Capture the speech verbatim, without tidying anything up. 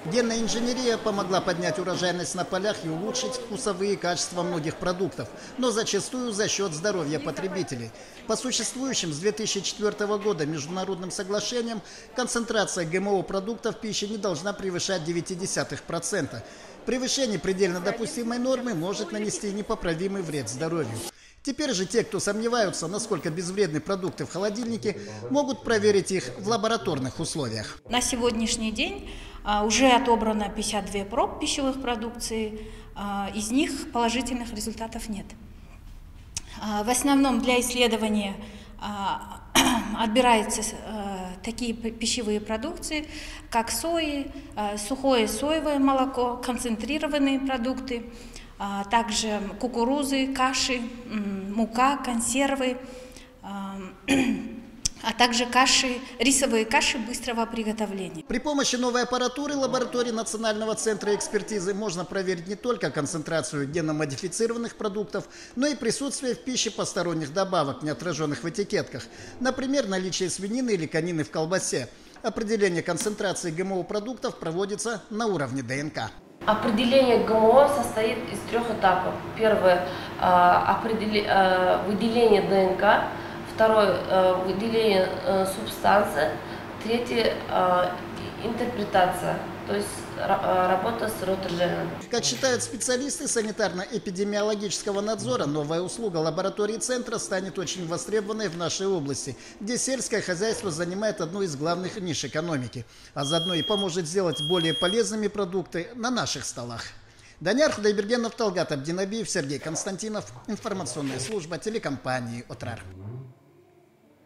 Генная инженерия помогла поднять урожайность на полях и улучшить вкусовые качества многих продуктов, но зачастую за счет здоровья потребителей. По существующим с две тысячи четвёртого года международным соглашениям концентрация ГМО-продуктов в пище не должна превышать девять десятых процента. Превышение предельно допустимой нормы может нанести непоправимый вред здоровью. Теперь же те, кто сомневаются, насколько безвредны продукты в холодильнике, могут проверить их в лабораторных условиях. На сегодняшний день а, уже отобрано пятьдесят две проб пищевых продукций, а, из них положительных результатов нет. А, в основном для исследования а, отбираются а, такие пищевые продукции, как сои, а, сухое соевое молоко, концентрированные продукты, а также кукурузы, каши, мука, консервы, а также каши, рисовые каши быстрого приготовления. При помощи новой аппаратуры лаборатории Национального центра экспертизы можно проверить не только концентрацию генно-модифицированных продуктов, но и присутствие в пище посторонних добавок, не отраженных в этикетках. Например, наличие свинины или конины в колбасе. Определение концентрации ГМО-продуктов проводится на уровне ДНК. Определение ГМО состоит из трех этапов. Первое – выделение ДНК, второе – выделение субстанции, третье – интерпретация, то есть работа с роторженом. Как считают специалисты санитарно-эпидемиологического надзора, новая услуга лаборатории центра станет очень востребованной в нашей области, где сельское хозяйство занимает одну из главных ниш экономики, а заодно и поможет сделать более полезными продукты на наших столах. Данияр Худайбергенов, Талгат Абдинабиев, Сергей Константинов. Информационная служба телекомпании «Отрар».